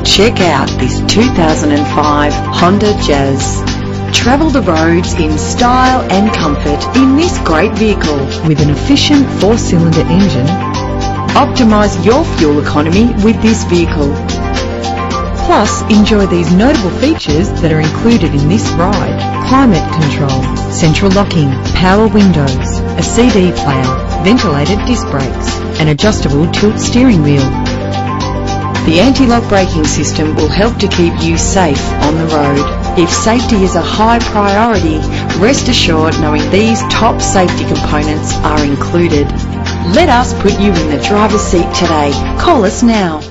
Check out this 2005 Honda Jazz. Travel the roads in style and comfort in this great vehicle with an efficient 4-cylinder engine. Optimize your fuel economy with this vehicle. Plus, enjoy these notable features that are included in this ride: climate control, central locking, power windows, a CD player, ventilated disc brakes, an adjustable tilt steering wheel. The anti-lock braking system will help to keep you safe on the road. If safety is a high priority, rest assured knowing these top safety components are included. Let us put you in the driver's seat today. Call us now.